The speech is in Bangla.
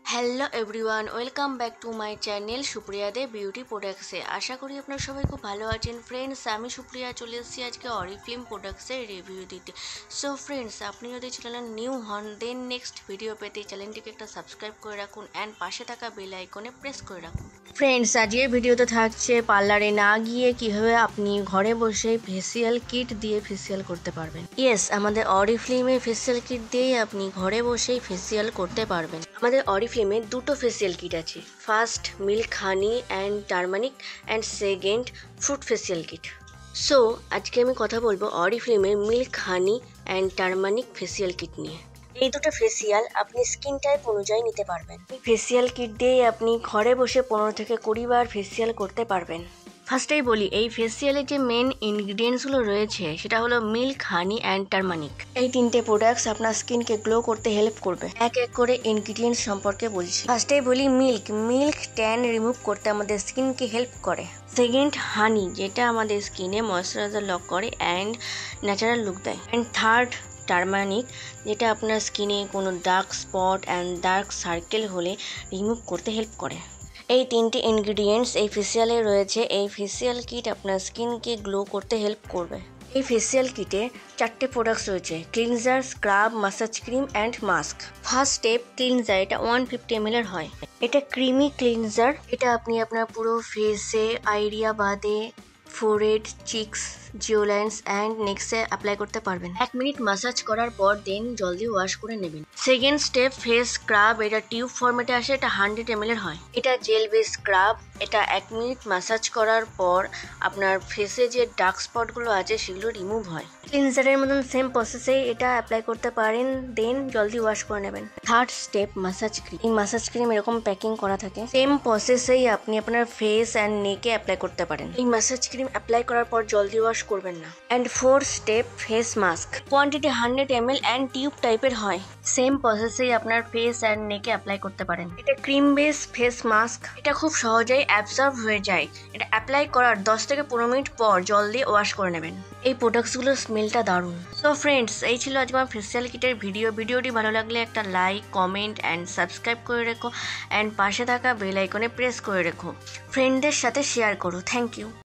Hello everyone, welcome back to my channel Supriya De beauty প্রোডাক্টসে। আশা করি আপনারা সবাই খুব ভালো আছেন। ফ্রেন্ডস, আমি সুপ্রিয়া চলে এসেছি আজকে অরিফ্লেম প্রোডাক্টসের রিভিউ দিতে। সো ফ্রেন্ডস, আপনি যদি চ্যানেলে নিউ হন দেন নেক্সট ভিডিও পেতে চ্যানেলটিকে একটা সাবস্ক্রাইব করে রাখুন অ্যান্ড পাশে থাকা বেল আইকনে প্রেস করে রাখুন। ফ্রেন্ডস, আজকের ভিডিওতে থাকছে পার্লারে না গিয়ে কীভাবে আপনি ঘরে বসে ফেসিয়াল কিট দিয়ে ফেসিয়াল করতে পারবেন। ইয়েস, আমাদের অরিফ্লেমের ফেসিয়াল কিট দিয়েই আপনি ঘরে বসেই ফেসিয়াল করতে পারবেন। আমাদের অরিফ্লেমে দুটো ফেসিয়াল কিট আছে। First milk honey and turmeric and second fruit facial kit. So আজকে আমি কথা বলবো অরিফ্লেমের milk honey and turmeric facial kit নিয়ে। এই দুটো ফেসিয়াল আপনি স্কিন টাইপ অনুযায়ী নিতে পারবেন। এই ফেসিয়াল কিট দিয়ে আপনি ঘরে বসে 15 থেকে 20 বার ফেসিয়াল করতে পারবেন। ফার্স্টেই বলি, এই ফেসিয়ালের যে মেন ইনগ্রিডিয়েন্টসগুলো রয়েছে সেটা হলো মিল্ক হানি অ্যান্ড টারমারিক। এই তিনটে প্রোডাক্টস আপনার স্কিনকে গ্লো করতে হেল্প করবে। এক এক করে ইনগ্রিডিয়েন্টস সম্পর্কে বলছি। ফার্স্টেই বলি মিল্ক ট্যান রিমুভ করতে আমাদের স্কিনকে হেল্প করে। সেকেন্ড হানি, যেটা আমাদের স্কিনে ময়শ্চারাইজার লক করে অ্যান্ড ন্যাচারাল লুক দেয়। অ্যান্ড থার্ড টারমারিক, যেটা আপনার স্কিনে কোনো dark spot and dark circle হলে রিমুভ করতে হেল্প করে। এই তিনটি ইনগ্রিডিয়েন্টস এই ফেসিয়ালে রয়েছে। এই ফেসিয়াল কিট আপনার স্কিনকে গ্লো করতে হেল্প করবে। এই ফেসিয়াল কিটে 4টে প্রোডাক্টস রয়েছে: cleanser, scrub, massage cream and mask. First step cleanser, এটা 150 ml এর হয়। এটা ক্রিমি ক্লিনজার। এটা আপনি আপনার পুরো ফেসে, আইরিয়া বাদে, ফোরহেড, চিকস, জিওলাইন্স অ্যান্ড নেক্সে অ্যাপ্লাই করতে পারবেন। 1 মিনিট মাসাজ করার পর দেন জল দিয়ে ওয়াশ করে নেবেন। Second step face scrub. এটা টিউব ফর্মেটে আসে। এটা 100 ml এর হয়। এটা জেল বেস স্ক্রাব। এটা 1 মিনিট মাসাজ করার পর আপনার ফেসে যে ডার্ক স্পটগুলো আছে সেগুলো রিমুভ হয়। ক্লিনজারের মতন সেম প্রসেসেই এটা অ্যাপ্লাই করতে পারেন, দেন জল দিয়ে ওয়াশ করে নেবেন। Third step massage cream. এই মাসাজ ক্রিম এরকম প্যাকিং করা থাকে। সেম প্রসেসেই আপনি আপনার ফেস অ্যান্ড নেকে অ্যাপ্লাই করতে পারেন। এই মাসাজ ক্রিম অ্যাপ্লাই করার পর জল দিয়ে ওয়াশ করবেন না। And fourth step face mask. Quantity 100 ml and tube টাইপের হয়। সেম প্রসেসেই আপনার ফেস অ্যান্ড নেকে অ্যাপ্লাই করতে পারেন। এটা ক্রিম বেস ফেস মাস্ক। এটা খুব সহজেই অ্যাবজর্ব হয়ে যায়। এটা অ্যাপ্লাই করার 10 থেকে 15 মিনিট পর জল দিয়ে ওয়াশ করে নেবেন। এই প্রোডাক্টসগুলোর স্মেলটা দারুণ। সো ফ্রেন্ডস, এই ছিল আজ আমার ফেসিয়াল কিটের ভিডিওটি ভালো লাগলে একটা লাইক, কমেন্ট অ্যান্ড সাবস্ক্রাইব করে রেখো অ্যান্ড পাশে থাকা বেল আইকনে প্রেস করে রেখো। ফ্রেন্ডদের সাথে শেয়ার করো। Thank you.